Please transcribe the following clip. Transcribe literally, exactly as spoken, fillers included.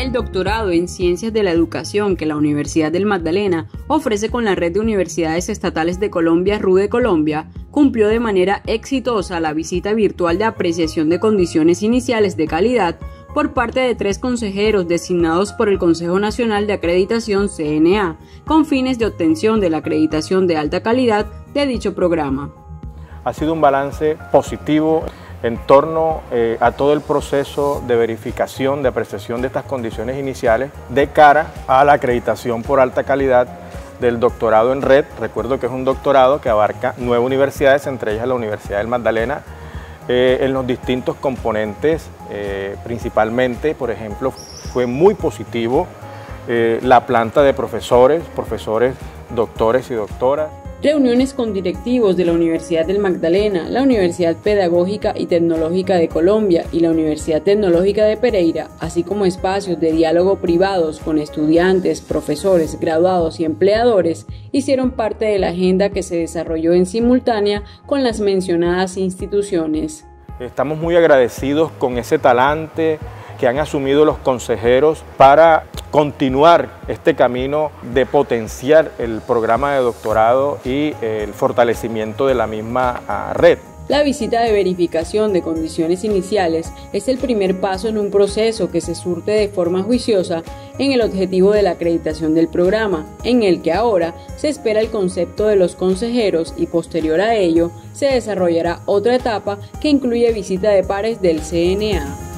El doctorado en Ciencias de la Educación que la Universidad del Magdalena ofrece con la Red de Universidades Estatales de Colombia, RUDE Colombia, cumplió de manera exitosa la visita virtual de apreciación de condiciones iniciales de calidad por parte de tres consejeros designados por el Consejo Nacional de Acreditación C N A, con fines de obtención de la acreditación de alta calidad de dicho programa. Ha sido un balance positivo en torno eh, a todo el proceso de verificación, de apreciación de estas condiciones iniciales de cara a la acreditación por alta calidad del doctorado en red. Recuerdo que es un doctorado que abarca nueve universidades, entre ellas la Universidad del Magdalena, eh, en los distintos componentes, eh, principalmente, por ejemplo, fue muy positivo eh, la planta de profesores, profesores, doctores y doctoras. Reuniones con directivos de la Universidad del Magdalena, la Universidad Pedagógica y Tecnológica de Colombia y la Universidad Tecnológica de Pereira, así como espacios de diálogo privados con estudiantes, profesores, graduados y empleadores, hicieron parte de la agenda que se desarrolló en simultánea con las mencionadas instituciones. Estamos muy agradecidos con ese talante que han asumido los consejeros para continuar este camino de potenciar el programa de doctorado y el fortalecimiento de la misma red. La visita de verificación de condiciones iniciales es el primer paso en un proceso que se surte de forma juiciosa en el objetivo de la acreditación del programa, en el que ahora se espera el concepto de los consejeros y posterior a ello se desarrollará otra etapa que incluye visita de pares del C N A.